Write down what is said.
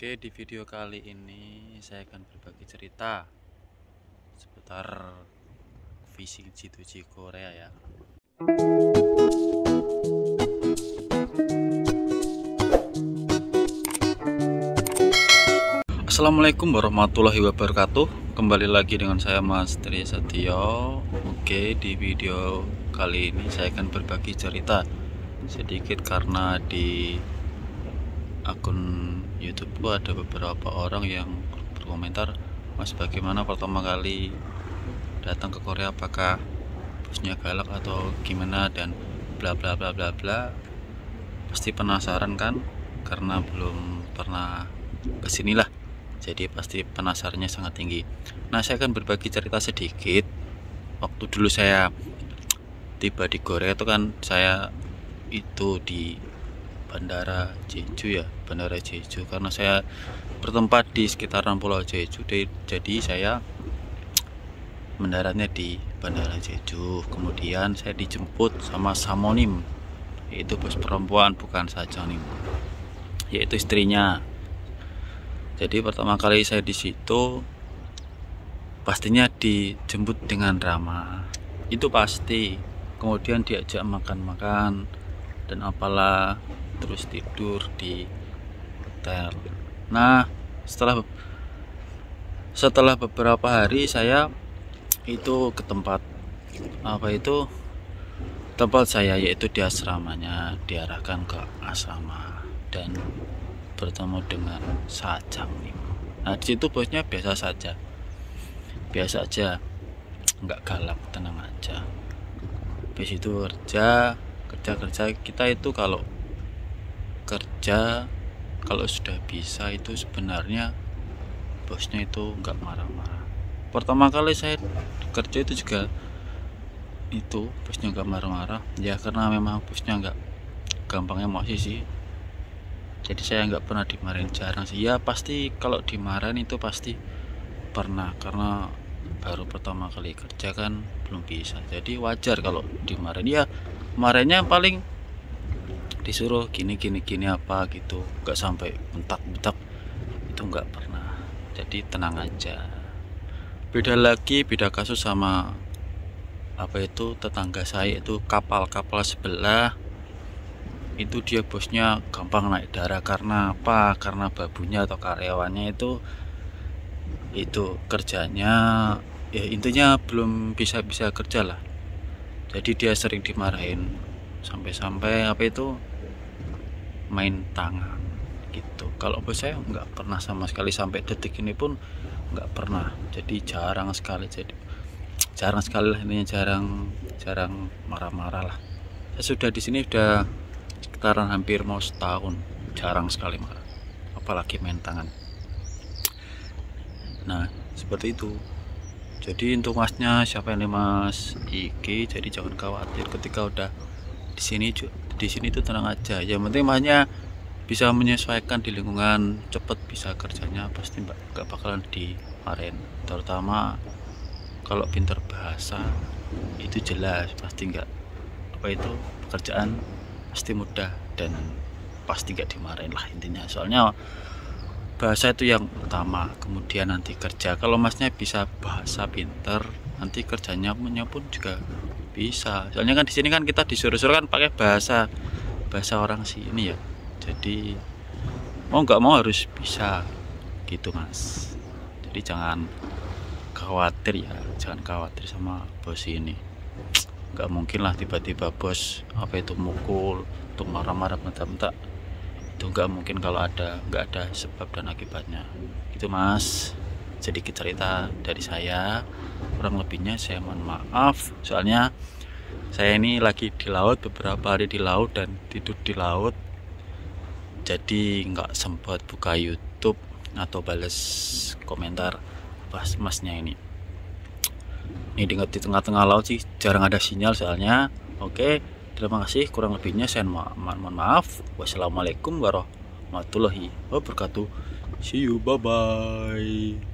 Oke, di video kali ini saya akan berbagi cerita seputar fishing G2G Korea ya. Assalamualaikum warahmatullahi wabarakatuh. Kembali lagi dengan saya Mas Tri Setio. Oke, di video kali ini saya akan berbagi cerita sedikit karena di akun YouTube ada beberapa orang yang berkomentar, Mas bagaimana pertama kali datang ke Korea, apakah bosnya galak atau gimana dan bla bla bla bla bla. Pasti penasaran kan, karena belum pernah kesinilah, jadi pasti penasarannya sangat tinggi. Nah, saya akan berbagi cerita sedikit. Waktu dulu saya tiba di Korea itu kan, saya itu di Bandara Jeju ya, Bandara Jeju, karena saya bertempat di sekitaran Pulau Jeju, jadi saya mendaratnya di Bandara Jeju. Kemudian saya dijemput sama Samonim, yaitu bos perempuan, bukan Sajonim, yaitu istrinya. Jadi pertama kali saya di situ pastinya dijemput dengan ramah, itu pasti. Kemudian diajak makan-makan dan apalah, terus tidur di hotel. Nah, setelah beberapa hari saya itu ke tempat tempat saya, yaitu di asramanya, diarahkan ke asrama dan bertemu dengan Sajang nih. Nah, di situ bosnya biasa aja, nggak galak, tenang aja. Habis itu kerja kita itu kalau kerja, kalau sudah bisa itu sebenarnya bosnya itu nggak marah-marah. Pertama kali saya kerja itu juga itu bosnya nggak marah-marah ya, karena memang bosnya nggak gampang emosi sih. Jadi saya nggak pernah dimarahin, jarang sih ya. Pasti kalau dimarahin itu pasti pernah, karena baru pertama kali kerja kan, belum bisa, jadi wajar kalau dimarahin ya. Marahnya paling disuruh gini apa gitu, nggak sampai bentak-bentak, itu nggak pernah. Jadi tenang aja. Beda kasus sama tetangga saya, itu kapal sebelah itu, dia bosnya gampang naik darah. Karena apa? Karena babunya atau karyawannya itu kerjanya ya, intinya belum bisa kerja lah, jadi dia sering dimarahin sampai main tangan gitu. Kalau bos saya nggak pernah sama sekali, sampai detik ini pun nggak pernah. Jadi jarang sekali lah, intinya jarang marah-marah lah. Saya sudah di sini udah sekitaran hampir mau setahun, jarang sekali marah, apalagi main tangan. Nah, seperti itu. Jadi untuk masnya, siapa yang Mas IG, jadi jangan khawatir ketika udah di sini itu tenang aja. Yang penting masnya bisa menyesuaikan di lingkungan, cepet bisa kerjanya, pasti nggak bakalan dimarahin. Terutama kalau pintar bahasa, itu jelas pasti nggak pekerjaan pasti mudah dan pasti nggak dimarahin lah intinya. Soalnya bahasa itu yang utama, kemudian nanti kerja. Kalau masnya bisa bahasa pinter, nanti kerjanya pun juga bisa. Soalnya kan di sini kan kita disuruh-suruh kan pakai bahasa orang sini ya. Jadi mau nggak mau harus bisa gitu Mas. Jadi jangan khawatir sama bos ini. Nggak mungkin lah tiba-tiba bos mukul atau marah-marah bentak-bentak, itu nggak mungkin kalau nggak ada sebab dan akibatnya gitu Mas. Sedikit cerita dari saya, kurang lebihnya saya mohon maaf. Soalnya saya ini lagi di laut, beberapa hari di laut dan tidur di laut, jadi nggak sempat buka YouTube atau bales komentar pas masnya ini di tengah-tengah laut sih, jarang ada sinyal soalnya. Oke, terima kasih, kurang lebihnya saya mohon maaf. Wassalamualaikum warahmatullahi wabarakatuh. See you, bye bye.